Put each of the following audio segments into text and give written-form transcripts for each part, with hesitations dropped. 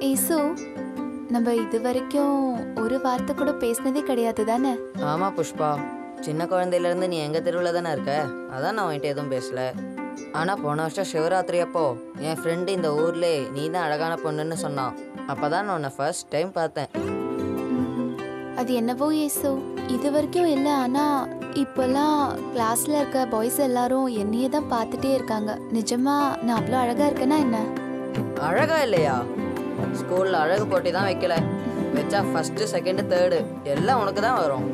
ஏசு, நம்ம இது வரைக்கும் ஒரு வார்த்தை கூட பேசினதே கிடையாது தானே? ஆமா புஷ்பா, சின்ன குழந்தையில இருந்து நீ எங்க தெருவில் தானே இருக்க, அதான் நான் உன்கிட்ட எதுவும் பேசல. ஆனா போன வருஷம் சிவராத்திரி அப்போ என் ஃப்ரெண்டு இந்த ஊர்ல நீ தான் அழகான பொண்ணுன்னு சொன்னான். அப்பதான் நான் உன்னை ஃபர்ஸ்ட் டைம் பார்த்தேன். அது என்னவோ ஏசு, இது வரைக்கும் இல்லை. ஆனா இப்போல்லாம் கிளாஸ்ல இருக்க பாய்ஸ் எல்லாரும் என்னையே தான் பார்த்துட்டே இருக்காங்க. நிஜமா நான் அவ்வளோ அழகா இருக்கேனா என்ன? அழகா இல்லையா? ஸ்கூல்ல அழகு போட்டி தான் வைக்கல, வச்சா ஃபர்ஸ்ட் செகண்ட் தேர்டு எல்லாம் உனக்கு தான் வரும்.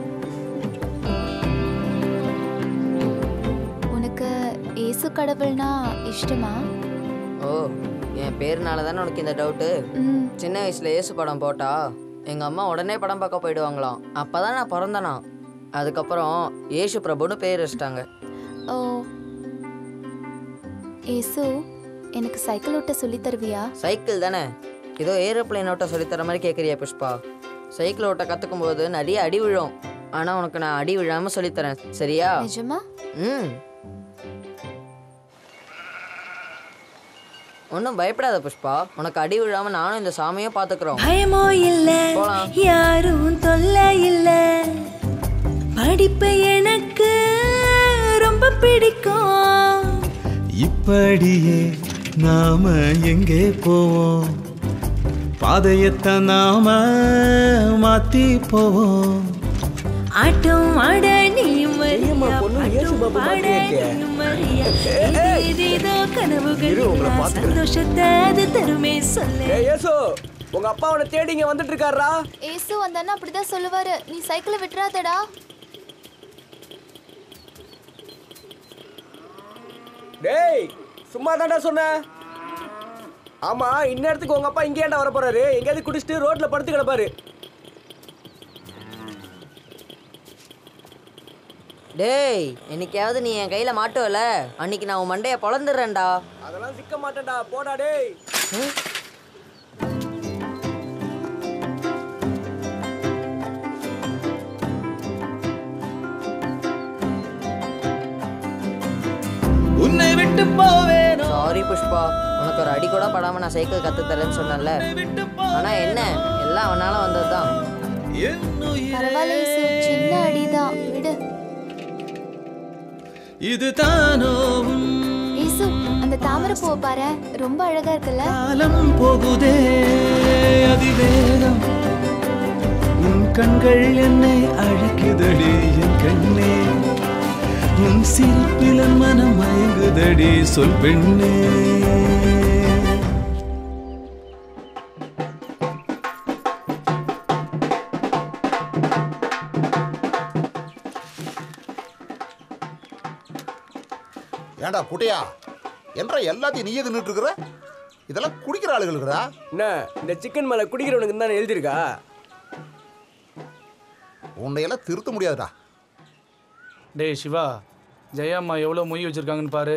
உனக்கு ஏசு கடவுள்னா இஷ்டமா? ஓ, என் பேருனால தானே உனக்கு இந்த டவுட்டு? சின்ன வயசுல ஏசு படம் போட்டா எங்க அம்மா உடனே படம் பார்க்க போயிடுவாங்களாம். அப்பதான் நான் பிறந்தனா. அதுக்கப்புறம் ஏசு பிரபுன்னு பேர் வச்சிட்டாங்க. ஓ ஏசு, எனக்கு சைக்கிள் ஓட்ட சொல்லி தருவியா? சைக்கிள் தானே, ஏதோ ஏரோப்ளைன் ஓட்ட சொல்லித்தர மாதிரி கேட்குறியா புஷ்பா? சைக்கிள் ஓட்ட கற்றுக்கும் போது நிறைய அடி விழும். ஆனால் உனக்கு நான் அடி விழாமல் சொல்லித்தரேன், சரியா? நிஜமா? ஒன்றும் பயப்படாத புஷ்பா, உனக்கு அடி விழாமல் நானும் இந்த சாமியும் பார்த்துக்கிறோம். பயமோ இல்ல, யாரும் தொல்லை இல்ல, படிப்பு எனக்கு ரொம்ப பிடிக்கும். இப்படியே நாம எங்கே போவோம், பாதையத்தான் நாம மாத்தி போவோம். ஆட்டம் ஆட நீயும் சந்தோஷத்தை அது தருமே சொல்லு. ஏசு, உங்க அப்பா உன்னை தேடி இங்க வந்துட்டு இருக்காரா? ஏசு வந்தானா அப்படிதான் சொல்லுவாரு. நீ சைக்கிளை விட்டுறாதடா. டேய், சும்மா தான்டா சொன்னேன். ஆமா, இந்நேரத்துக்கு உங்க அப்பா இங்கே ஏன்டா வர போறாரு? எங்கேயாவது குடிச்சிட்டு ரோட்ல படுத்து கிடப்பாரு. டேய், என்னைக்காவது நீ என் கையில் மாட்டுவல, அன்னைக்கு நான் உன் மண்டையை பொழந்துடுறேன்டா. அதெல்லாம் சிக்க மாட்டேன்டா, போடா டேய். உன்னை விட்டு போவேன். சாரி புஷ்பா, உனக்கு ஒரு அடி கூட படாம நான் சைக்கிள் கத்துத்தரேன்னு சொன்னேன்ல. ஆனா என்ன, எல்லாம் அவனால வந்ததுதான். பரவாயில்ல ஏசு, சின்ன அடிதான், விடு. இது தானோ ஏசு, அந்த தாமரை பூவை பாரு, ரொம்ப அழகா இருக்குல்ல? காலம் போகுதே அதிவேகம், உன் கண்கள் என்னை அழைக்குதடி என் கண்ணே, உன் சிரிப்பில் மனம் மயங்குதடி சொல் பெண்ணே. ஏண்டா குட்டையா, என்ற எல்லாத்தையும் நீயே தின்னுட்டு இருக்கிற? இதெல்லாம் குடிக்கிற ஆளுகளுக்குடா. என்ன, இந்த சிக்கன் மேல குடிக்கிறவனுக்கு தானே எழுதிருக்கா? உன்னையெல்லாம் திருத்த முடியாதுடா. டேய் சிவா, ஜெயாம்மா எவ்வளோ மொய் வச்சிருக்காங்கன்னு பாரு.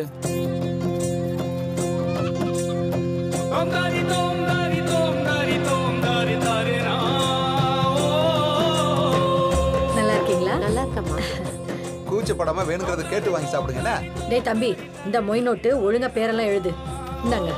நல்லா இருக்கீங்களா? நல்லா இருக்கம்மா. கூச்சப்படாம வேணுங்கிறத கேட்டு வாங்கி சாப்பிடுங்க. டேய் தம்பி, இந்த மொய் நோட்டு ஒழுங்கா பேரெல்லாம் எழுது. இந்தாங்க.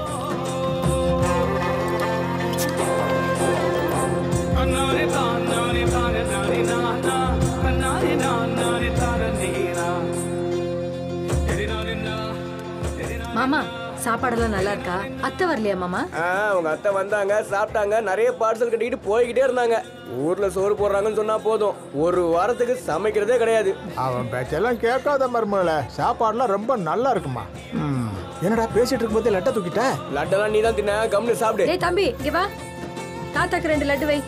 மாமா, சாப்பாடெல்லாம் நல்லா இருக்கா? அத்தை வரலையா மாமா? உங்க அத்தை வந்தாங்க, சாப்பிட்டாங்க, நிறைய பார்சல் கட்டிக்கிட்டு போய்கிட்டே இருந்தாங்க. ஊர்ல சோறு போடுறாங்கன்னு சொன்னா போதும், ஒரு வாரத்துக்கு சமைக்கிறதே கிடையாது. அவன் பேச்செல்லாம் கேட்காத மருமகள, சாப்பாடுலாம் ரொம்ப நல்லா இருக்குமா. என்னடா பேசிட்டு இருக்கும்போது லட்டை தூக்கிட்ட? லட்டெல்லாம் நீ தான் தின்ன, கம்னு சாப்பிடு. டேய் தம்பி, இங்க வா, தாத்தாக்கு 2 லட்டு வை.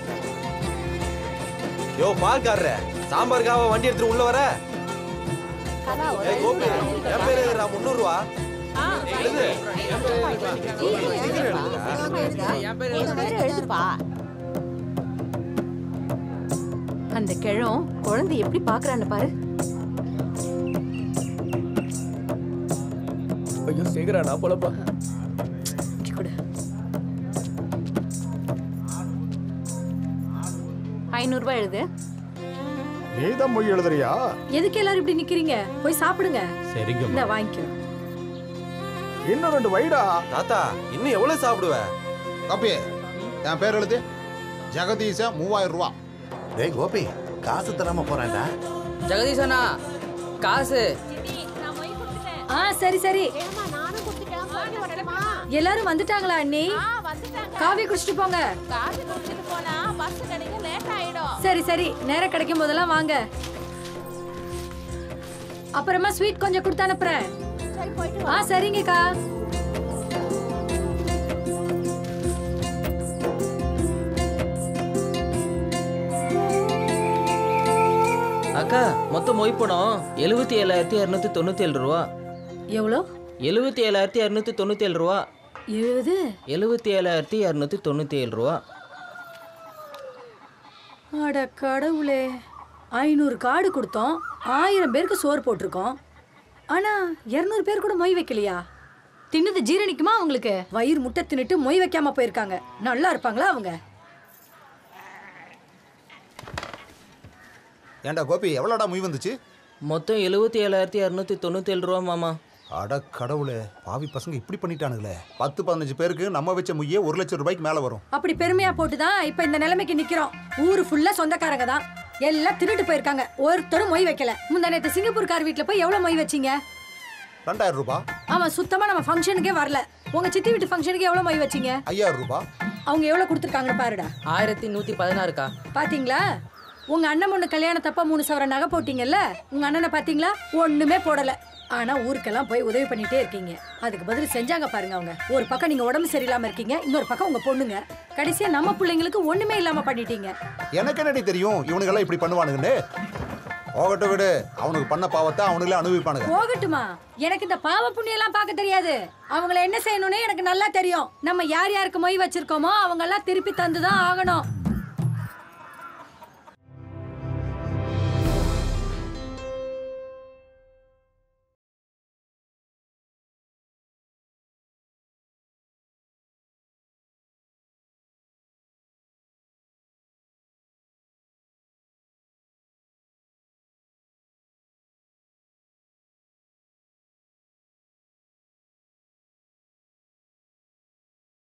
யோ பால்காரரே, சாம்பாருக்காக வண்டி எடுத்து உள்ள வர. ஏய் கோபி, என் பேரு 300 ரூபா. அந்த கிழம் குழந்தை எப்படி பாக்குறான்னு பாரு. ஐயோ சீக்கிரம் நான் போலப்பா. 500 ரூபாய் எழுது. நீதான் மொய் எழுதுறியா? எதுக்கு எல்லாரும் இப்படி நிக்கிறீங்க? போய் சாப்பிடுங்க. சரிங்க. இந்த வாங்கிக்கோ. இன்னும் 2 வைடா. தாத்தா, இன்னும் எவ்வளவு சாப்பிடுவ? காப்பி என் பேர் எழுது ஜெகதீச 3000 ரூபா. டேய் கோபி, காசு தராம போறான்டா. ஜெகதீசனா காசு. சரி சரி. எல்லாரும் வந்துட்டாங்களா அண்ணி? காஃபி குடிச்சிட்டு போங்க. சரி சரி, நேரம் கிடைக்கும் போதெல்லாம் வாங்க. அப்புறமா ஸ்வீட் கொஞ்சம் கொடுத்து அனுப்புறேன். சரிங்கக்கா. அக்கா, மொத்தம் மொய் பணம் 77,297 ரூபா. எவ்வளோ? 77,297 ரூபா. 77,297 ரூபா. அட கடவுளே, 500 கார்டு கொடுத்தோம், 1000 பேருக்கு சோறு போட்டிருக்கோம். ஆனா 200 பேர் கூட மொய் வைக்கலையா? தின்னது ஜீரணிக்குமா அவங்களுக்கு? வயிறு முட்டை தின்னுட்டு மொய் வைக்காம போயிருக்காங்க. நல்லா இருப்பாங்களா அவங்க? ஏண்டா கோபி, எவ்வளோடா மொய் வந்துச்சு? மொத்தம் 77,297 ரூபா மாமா. அட கடவுளே, பாவி பசங்க இப்படி பண்ணிட்டானுங்களே. 10-15 பேருக்கு நம்ம வச்ச மொய்யே 1 லட்சம் ரூபாய்க்கு மேல வரும். அப்படி பெருமையா போட்டுதான் இப்ப இந்த நிலைமைக்கு நிக்கிறோம். ஊரு ஃபுல்லா சொந்தக்காரங்க தான், எல்லாம் திருட்டு போயிருக்காங்க. ஒருத்தரும் மொய் வைக்கல. முந்தா நேத்து சிங்கப்பூர்கார் வீட்டுல போய் எவ்வளவு மொய் வச்சீங்க? 2000 ரூபாய். அவன் சுத்தமா நம்ம ஃபங்க்ஷனுக்கே வரல. உங்க சித்தி வீட்டு ஃபங்க்ஷனுக்கு எவ்வளவு மொய் வச்சீங்க? 5000 ரூபாய். அவங்க எவ்வளவு கொடுத்துருக்காங்கன்னு பாருடா. 1116. பாத்தீங்களா? உங்க அண்ணன் பொண்ணு கல்யாணத்தப்ப 3 சவரன் நகை போட்டீங்கல்ல, உங்க அண்ணனை பாத்தீங்களா? ஒண்ணுமே போடல. ஆனா ஊருக்கெல்லாம் போய் உதவி பண்ணிட்டே இருக்கீங்க. அதுக்கு பதில் செஞ்சாங்க பாருங்க அவங்க. ஒரு பக்கம் நீங்க உடம்பு சரியில்லாம இருக்கீங்க, இன்னொரு பக்கம் உங்க பொண்ணுங்க. கடைசியா நம்ம பிள்ளைங்களுக்கு ஒண்ணுமே இல்லாம பண்ணிட்டீங்க. எனக்கு என்னடி தெரியும் இவனுங்கெல்லாம் இப்படி பண்ணுவானுங்கன்னு? போகட்டும் விடு, அவனுக்கு பண்ண பாவத்தை அவனுங்களே அனுபவிப்பானுங்க. போகட்டுமா? எனக்கு இந்த பாவ புண்ணியம் எல்லாம் பார்க்க தெரியாது. அவங்கள என்ன செய்யணும்னு எனக்கு நல்லா தெரியும். நம்ம யார் யாருக்கு மொய் வச்சிருக்கோமோ அவங்க எல்லாம் திருப்பி தந்துதான் ஆகணும்.